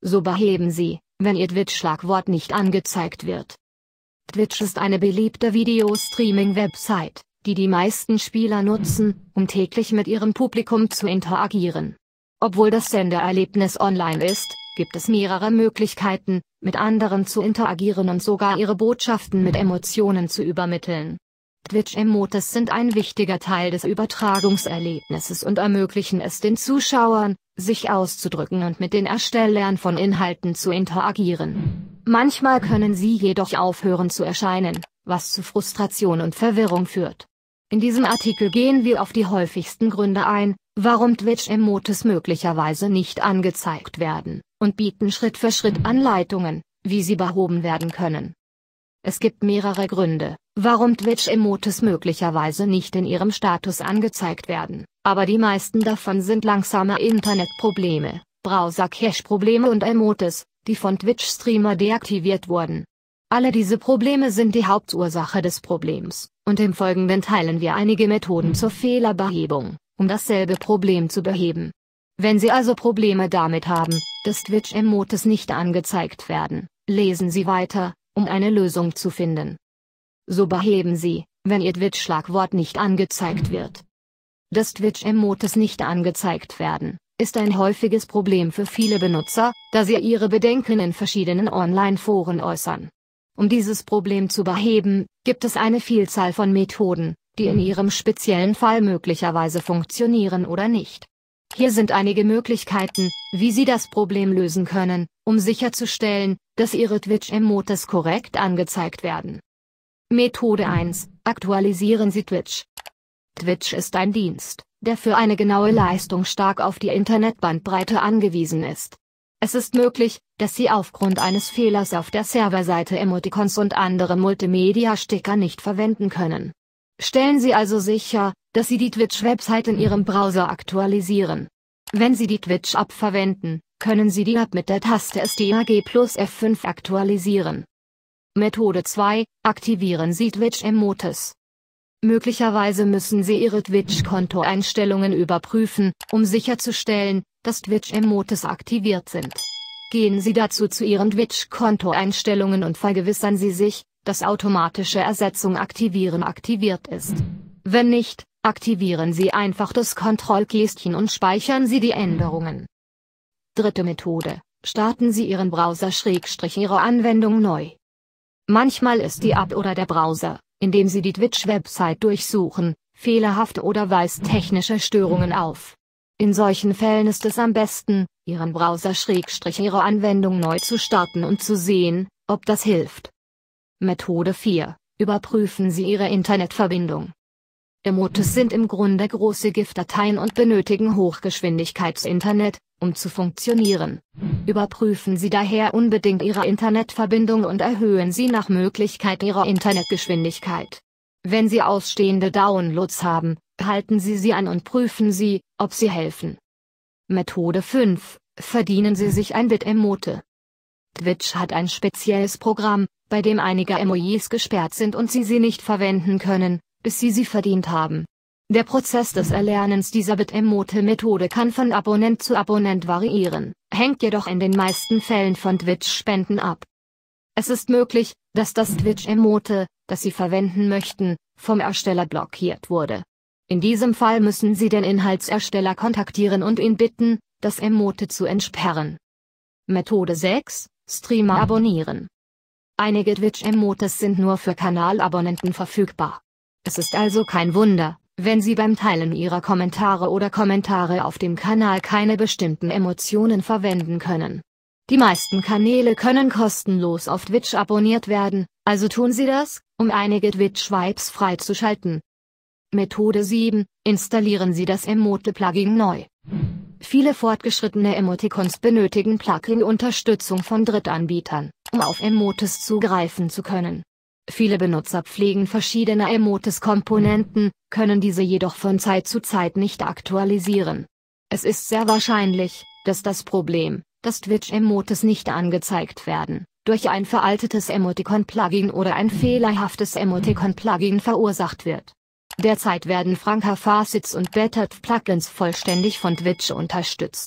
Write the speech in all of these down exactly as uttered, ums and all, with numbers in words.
So beheben Sie, wenn Ihr Twitch-Schlagwort nicht angezeigt wird. Twitch ist eine beliebte Videostreaming-Website, die die meisten Spieler nutzen, um täglich mit ihrem Publikum zu interagieren. Obwohl das Sendererlebnis online ist, gibt es mehrere Möglichkeiten, mit anderen zu interagieren und sogar ihre Botschaften mit Emotionen zu übermitteln. Twitch-Emotes sind ein wichtiger Teil des Übertragungserlebnisses und ermöglichen es den Zuschauern, sich auszudrücken und mit den Erstellern von Inhalten zu interagieren. Manchmal können sie jedoch aufhören zu erscheinen, was zu Frustration und Verwirrung führt. In diesem Artikel gehen wir auf die häufigsten Gründe ein, warum Twitch-Emotes möglicherweise nicht angezeigt werden, und bieten Schritt für Schritt Anleitungen, wie sie behoben werden können. Es gibt mehrere Gründe, warum Twitch-Emotes möglicherweise nicht in ihrem Status angezeigt werden, aber die meisten davon sind langsame Internetprobleme, Browser-Cache-Probleme und Emotes, die von Twitch-Streamer deaktiviert wurden. Alle diese Probleme sind die Hauptursache des Problems, und im Folgenden teilen wir einige Methoden zur Fehlerbehebung, um dasselbe Problem zu beheben. Wenn Sie also Probleme damit haben, dass Twitch-Emotes nicht angezeigt werden, lesen Sie weiter, um eine Lösung zu finden. So beheben Sie, wenn Ihr Twitch-Schlagwort nicht angezeigt wird. Dass Twitch-Emotes nicht angezeigt werden, ist ein häufiges Problem für viele Benutzer, da sie ihre Bedenken in verschiedenen Online-Foren äußern. Um dieses Problem zu beheben, gibt es eine Vielzahl von Methoden, die in Ihrem speziellen Fall möglicherweise funktionieren oder nicht. Hier sind einige Möglichkeiten, wie Sie das Problem lösen können, um sicherzustellen, dass Ihre Twitch-Emotes korrekt angezeigt werden. Methode eins: Aktualisieren Sie Twitch. Twitch ist ein Dienst, der für eine genaue Leistung stark auf die Internetbandbreite angewiesen ist. Es ist möglich, dass Sie aufgrund eines Fehlers auf der Serverseite Emoticons und andere Multimedia-Sticker nicht verwenden können. Stellen Sie also sicher, dass Sie die Twitch-Website in Ihrem Browser aktualisieren. Wenn Sie die Twitch-App verwenden, können Sie die App mit der Taste S T R G plus F fünf aktualisieren. Methode zwei: Aktivieren Sie Twitch-Emotes. Möglicherweise müssen Sie Ihre Twitch-Kontoeinstellungen überprüfen, um sicherzustellen, dass Twitch-Emotes aktiviert sind. Gehen Sie dazu zu Ihren Twitch-Kontoeinstellungen und vergewissern Sie sich, dass automatische Ersetzung aktivieren aktiviert ist. Wenn nicht, aktivieren Sie einfach das Kontrollkästchen und speichern Sie die Änderungen. Dritte Methode: Starten Sie Ihren Browser/Ihre Anwendung neu. Manchmal ist die App oder der Browser, in dem Sie die Twitch-Website durchsuchen, fehlerhaft oder weist technische Störungen auf. In solchen Fällen ist es am besten, Ihren Browser/Ihre Anwendung neu zu starten und zu sehen, ob das hilft. Methode vier: Überprüfen Sie Ihre Internetverbindung. Emotes sind im Grunde große GIF-Dateien und benötigen Hochgeschwindigkeits-Internet, um zu funktionieren. Überprüfen Sie daher unbedingt Ihre Internetverbindung und erhöhen Sie nach Möglichkeit Ihre Internetgeschwindigkeit. Wenn Sie ausstehende Downloads haben, halten Sie sie an und prüfen Sie, ob sie helfen. Methode fünf: Verdienen Sie sich ein Bit-Emote. Twitch hat ein spezielles Programm, bei dem einige Emojis gesperrt sind und Sie sie nicht verwenden können, bis Sie sie verdient haben. Der Prozess des Erlernens dieser Bit-Emote-Methode kann von Abonnent zu Abonnent variieren, hängt jedoch in den meisten Fällen von Twitch-Spenden ab. Es ist möglich, dass das Twitch-Emote, das Sie verwenden möchten, vom Ersteller blockiert wurde. In diesem Fall müssen Sie den Inhaltsersteller kontaktieren und ihn bitten, das Emote zu entsperren. Methode sechs: Streamer abonnieren. Einige Twitch-Emotes sind nur für Kanalabonnenten verfügbar. Es ist also kein Wunder, wenn Sie beim Teilen Ihrer Kommentare oder Kommentare auf dem Kanal keine bestimmten Emotionen verwenden können. Die meisten Kanäle können kostenlos auf Twitch abonniert werden, also tun Sie das, um einige Twitch-Vibes freizuschalten. Methode sieben: Installieren Sie das Emote-Plugin neu. Viele fortgeschrittene Emoticons benötigen Plugin-Unterstützung von Drittanbietern, um auf Emotes zugreifen zu können. Viele Benutzer pflegen verschiedene Emotes-Komponenten, können diese jedoch von Zeit zu Zeit nicht aktualisieren. Es ist sehr wahrscheinlich, dass das Problem, dass Twitch-Emotes nicht angezeigt werden, durch ein veraltetes Emoticon-Plugin oder ein fehlerhaftes Emoticon-Plugin verursacht wird. Derzeit werden Franca Facets und Bettered Plugins vollständig von Twitch unterstützt.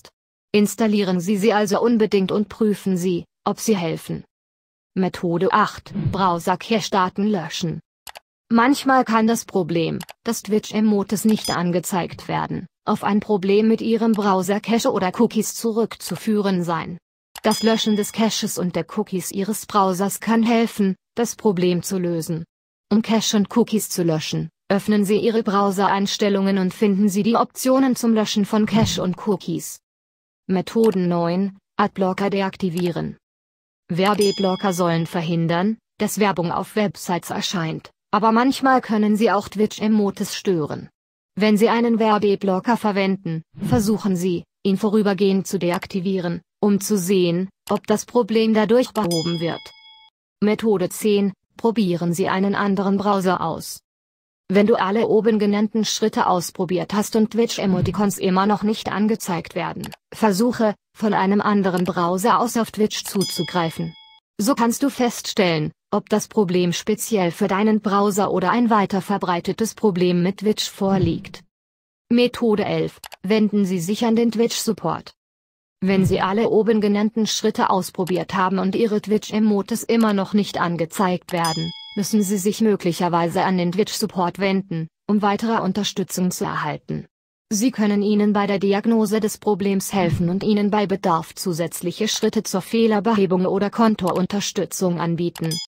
Installieren Sie sie also unbedingt und prüfen Sie, ob sie helfen. Methode acht. Browser-Cache-Daten löschen. Manchmal kann das Problem, dass Twitch-Emotes nicht angezeigt werden, auf ein Problem mit Ihrem Browser-Cache oder Cookies zurückzuführen sein. Das Löschen des Caches und der Cookies Ihres Browsers kann helfen, das Problem zu lösen. Um Cache und Cookies zu löschen, öffnen Sie Ihre Browser-Einstellungen und finden Sie die Optionen zum Löschen von Cache und Cookies. Methode neun. Adblocker deaktivieren. Werbeblocker sollen verhindern, dass Werbung auf Websites erscheint, aber manchmal können sie auch Twitch-Emotes stören. Wenn Sie einen Werbeblocker verwenden, versuchen Sie, ihn vorübergehend zu deaktivieren, um zu sehen, ob das Problem dadurch behoben wird. Methode zehn. Probieren Sie einen anderen Browser aus. Wenn du alle oben genannten Schritte ausprobiert hast und Twitch-Emoticons immer noch nicht angezeigt werden, versuche, von einem anderen Browser aus auf Twitch zuzugreifen. So kannst du feststellen, ob das Problem speziell für deinen Browser oder ein weiter verbreitetes Problem mit Twitch vorliegt. Methode elf. Wenden Sie sich an den Twitch-Support. Wenn Sie alle oben genannten Schritte ausprobiert haben und Ihre Twitch-Emotes immer noch nicht angezeigt werden, müssen Sie sich möglicherweise an den Twitch-Support wenden, um weitere Unterstützung zu erhalten. Sie können Ihnen bei der Diagnose des Problems helfen und Ihnen bei Bedarf zusätzliche Schritte zur Fehlerbehebung oder Kontounterstützung anbieten.